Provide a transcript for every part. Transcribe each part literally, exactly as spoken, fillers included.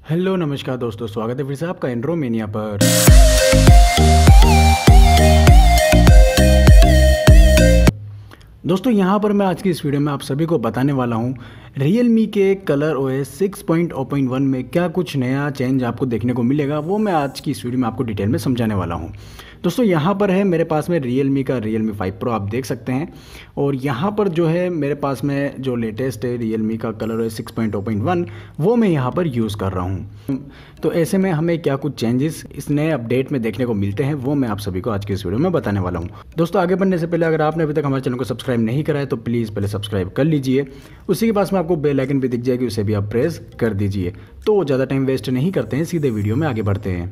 Hello नमस्कार दोस्तों, स्वागत है फिर से आपका एंड्रोमेनिया पर। दोस्तों यहाँ पर मैं आज की इस वीडियो में आप सभी को बताने वाला हूँ Realme के colour OS six point zero point one में क्या कुछ नया चेंज आपको देखने को मिलेगा, वो मैं आज की इस वीडियो में आपको डिटेल में समझाने वाला हूँ। दोस्तों यहाँ पर है मेरे पास में Realme का Realme फाइव प्रो आप देख सकते हैं, और यहाँ पर जो है मेरे पास में जो लेटेस्ट है Realme का colour OS six point zero point one वो मैं यहाँ पर यूज़ कर रहा हूँ। तो ऐसे में हमें क्या कुछ चेंजेस इस नए अपडेट में देखने को मिलते हैं वो मैं आप सभी को आज की इस वीडियो में बताने वाला हूँ। दोस्तों आगे बढ़ने से पहले अगर आपने अभी तक हमारे चैनल को सब्सक्राइब नहीं करा है तो प्लीज़ पहले सब्सक्राइब कर लीजिए। उसी के पास में आपको बेल आइकन भी दिख जाएगी, उसे भी आप प्रेस कर दीजिए। तो ज़्यादा टाइम वेस्ट नहीं करते हैं, सीधे वीडियो में आगे बढ़ते हैं।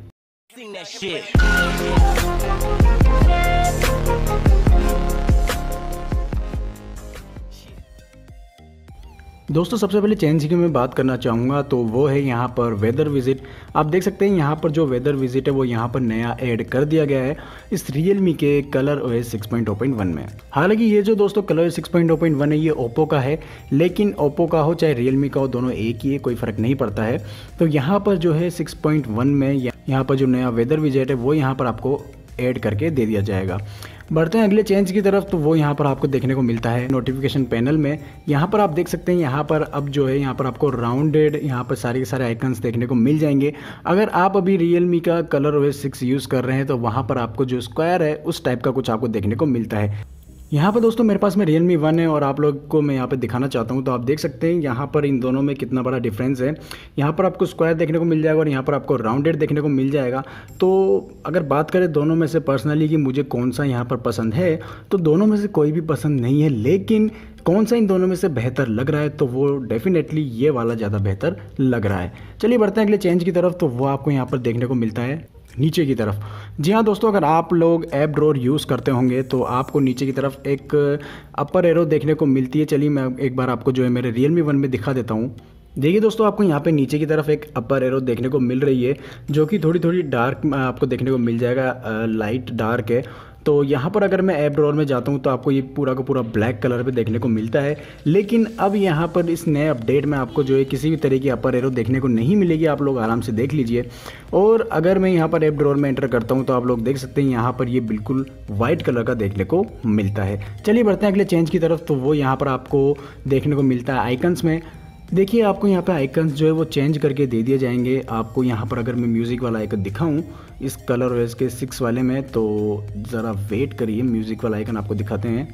दोस्तों सबसे पहले चेंज की मैं बात करना चाहूँगा तो वो है यहाँ पर वेदर विजिट। आप देख सकते हैं यहाँ पर जो वेदर विजिट है वो यहाँ पर नया ऐड कर दिया गया है इस Realme के colour OS six point zero point one में। हालांकि ये जो दोस्तों colour OS six point zero point one है ये ओप्पो का है, लेकिन ओप्पो का हो चाहे Realme का हो दोनों एक ही है, कोई फ़र्क नहीं पड़ता है। तो यहाँ पर जो है सिक्स पॉइंट वन में यहाँ पर जो नया वेदर विजिट है वो यहाँ पर आपको ऐड करके दे दिया जाएगा। बढ़ते हैं अगले चेंज की तरफ, तो वो यहाँ पर आपको देखने को मिलता है नोटिफिकेशन पैनल में। यहाँ पर आप देख सकते हैं यहाँ पर अब जो है यहाँ पर आपको राउंडेड यहाँ पर सारे के सारे आइकन्स देखने को मिल जाएंगे। अगर आप अभी Realme का कलर ओएस सिक्स यूज़ कर रहे हैं तो वहाँ पर आपको जो स्क्वायर है उस टाइप का कुछ आपको देखने को मिलता है। यहाँ पर दोस्तों मेरे पास में Realme वन है और आप लोग को मैं यहाँ पे दिखाना चाहता हूँ। तो आप देख सकते हैं यहाँ पर इन दोनों में कितना बड़ा डिफरेंस है। यहाँ पर आपको स्क्वायर देखने को मिल जाएगा और यहाँ पर आपको राउंडेड देखने को मिल जाएगा। तो अगर बात करें दोनों में से पर्सनली कि मुझे कौन सा यहाँ पर पसंद है, तो दोनों में से कोई भी पसंद नहीं है, लेकिन कौन सा इन दोनों में से बेहतर लग रहा है तो वो डेफिनेटली ये वाला ज़्यादा बेहतर लग रहा है। चलिए बढ़ते हैं अगले चेंज की तरफ, तो वो आपको यहाँ पर देखने को मिलता है नीचे की तरफ। जी हाँ दोस्तों, अगर आप लोग ऐप ड्रॉअर यूज़ करते होंगे तो आपको नीचे की तरफ एक अपर एरो देखने को मिलती है। चलिए मैं एक बार आपको जो है मेरे Realme वन में दिखा देता हूँ। देखिए दोस्तों आपको यहाँ पे नीचे की तरफ एक अपर एरो देखने को मिल रही है जो कि थोड़ी थोड़ी डार्क आपको देखने को मिल जाएगा, लाइट डार्क है। तो यहाँ पर अगर मैं ऐप ड्रॉअर में जाता हूँ तो आपको ये पूरा का पूरा ब्लैक कलर पे देखने को मिलता है। लेकिन अब यहाँ पर इस नए अपडेट में आपको जो है किसी भी तरह की अपर एरो देखने को नहीं मिलेगी, आप लोग आराम से देख लीजिए। और अगर मैं यहाँ पर ऐप ड्रॉअर में एंटर करता हूँ तो आप लोग देख सकते हैं यहाँ पर ये बिल्कुल वाइट कलर का देखने को मिलता है। चलिए बढ़ते हैं अगले चेंज की तरफ, तो वो यहाँ पर आपको देखने को मिलता है आइकन्स में। देखिए आपको यहाँ पे आइकन्स जो है वो चेंज करके दे दिए जाएंगे। आपको यहाँ पर अगर मैं म्यूज़िक वाला आइकन दिखाऊं इस कलर ओएस के सिक्स वाले में, तो ज़रा वेट करिए, म्यूज़िक वाला आइकन आपको दिखाते हैं।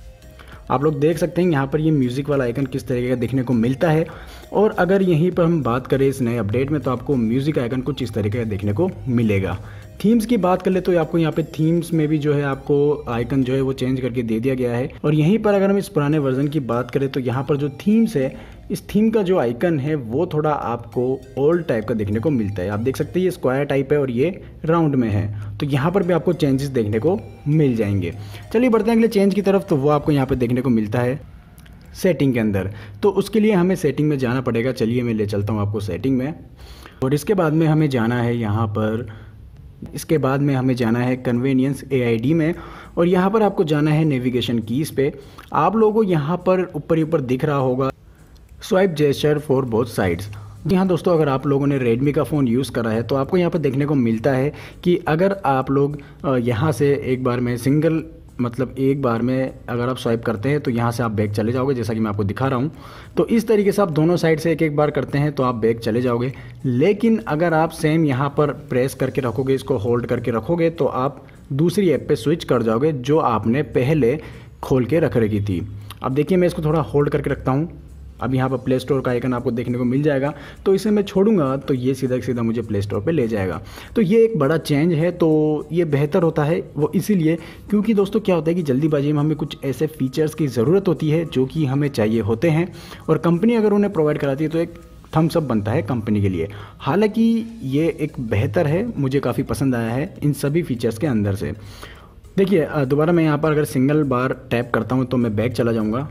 आप लोग देख सकते हैं यहाँ पर ये म्यूज़िक वाला आइकन किस तरीके का देखने को मिलता है। और अगर यहीं पर हम बात करें इस नए अपडेट में तो आपको म्यूज़िक आइकन कुछ इस तरीके का देखने को मिलेगा। थीम्स की बात कर ले तो आपको यहाँ पे थीम्स में भी जो है आपको आइकन जो है वो चेंज करके दे दिया गया है। और यहीं पर अगर हम इस पुराने वर्जन की बात करें तो यहाँ पर जो थीम्स है, इस थीम का जो आइकन है वो थोड़ा आपको ओल्ड टाइप का देखने को मिलता है। आप देख सकते हैं ये स्क्वायर टाइप है और ये राउंड में है, तो यहाँ पर भी आपको चेंजेस देखने को मिल जाएंगे। चलिए बढ़ते हैं अगले चेंज की तरफ, तो वो आपको यहाँ पर देखने को मिलता है सेटिंग के अंदर। तो उसके लिए हमें सेटिंग में जाना पड़ेगा। चलिए मैं ले चलता हूँ आपको सेटिंग में, और इसके बाद में हमें जाना है यहाँ पर इसके बाद में हमें जाना है कन्वीनियंस ए आई डी में, और यहाँ पर आपको जाना है नेविगेशन कीज़ पे। आप लोगों को यहाँ पर ऊपर ही ऊपर दिख रहा होगा swipe gesture for both sides. जी हाँ दोस्तों, अगर आप लोगों ने Redmi का फ़ोन यूज़ करा है तो आपको यहाँ पर देखने को मिलता है कि अगर आप लोग यहाँ से एक बार में सिंगल मतलब एक बार में अगर आप स्वाइप करते हैं तो यहाँ से आप बैक चले जाओगे, जैसा कि मैं आपको दिखा रहा हूँ। तो इस तरीके से आप दोनों साइड से एक एक बार करते हैं तो आप बैक चले जाओगे। लेकिन अगर आप सेम यहाँ पर प्रेस करके रखोगे, इसको होल्ड करके रखोगे, तो आप दूसरी ऐप पे स्विच कर जाओगे जो आपने पहले खोल के रख रखी थी। अब देखिए मैं इसको थोड़ा होल्ड करके रखता हूँ। अब यहाँ पर प्ले स्टोर का आइकन आपको देखने को मिल जाएगा, तो इसे मैं छोड़ूंगा तो ये सीधा सीधा मुझे प्ले स्टोर पे ले जाएगा। तो ये एक बड़ा चेंज है, तो ये बेहतर होता है वो इसीलिए क्योंकि दोस्तों क्या होता है कि जल्दीबाजी में हमें कुछ ऐसे फीचर्स की ज़रूरत होती है जो कि हमें चाहिए होते हैं, और कंपनी अगर उन्हें प्रोवाइड कराती है तो एक थम्स अप बनता है कंपनी के लिए। हालाँकि ये एक बेहतर है, मुझे काफ़ी पसंद आया है इन सभी फीचर्स के अंदर से। देखिए दोबारा मैं यहाँ पर अगर सिंगल बार टैप करता हूँ तो मैं बैक चला जाऊँगा।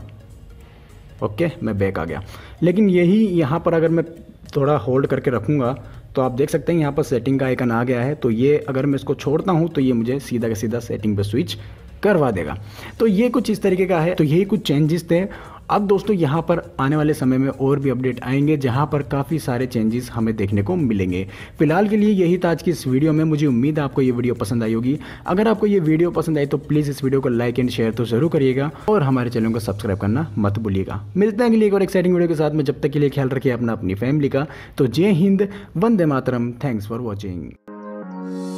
ओके okay, मैं बैक आ गया। लेकिन यही यहाँ पर अगर मैं थोड़ा होल्ड करके रखूँगा तो आप देख सकते हैं यहाँ पर सेटिंग का आइकन आ गया है। तो ये अगर मैं इसको छोड़ता हूँ तो ये मुझे सीधा का सीधा सेटिंग पे स्विच करवा देगा। तो ये कुछ इस तरीके का है। तो यही कुछ चेंजेस थे। अब दोस्तों यहाँ पर आने वाले समय में और भी अपडेट आएंगे जहाँ पर काफ़ी सारे चेंजेस हमें देखने को मिलेंगे। फिलहाल के लिए यही था आज की इस वीडियो में। मुझे उम्मीद है आपको ये वीडियो पसंद आई होगी। अगर आपको ये वीडियो पसंद आई तो प्लीज़ इस वीडियो को लाइक एंड शेयर तो जरूर करिएगा और हमारे चैनल को सब्सक्राइब करना मत भूलिएगा। मिलते हैं अगली एक और एक्साइटिंग वीडियो के साथ में। जब तक के लिए ख्याल रखिए अपना, अपनी फैमिली का। तो जय हिंद, वंदे मातरम, थैंक्स फॉर वॉचिंग।